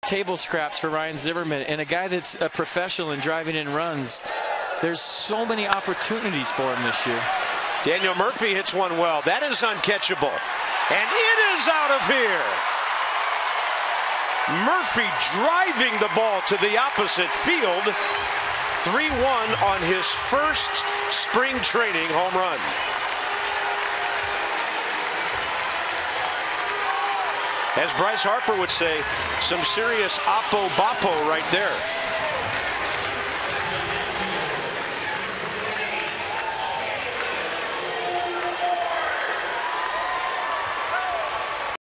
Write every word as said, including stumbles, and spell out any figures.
table scraps for Ryan Zimmerman, and a guy that's a professional in driving in runs. There's so many opportunities for him this year. Daniel Murphy hits one well. That is uncatchable. And it is out of here. Murphy driving the ball to the opposite field. three one on his first spring training home run. As Bryce Harper would say, some serious oppo-boppo right there.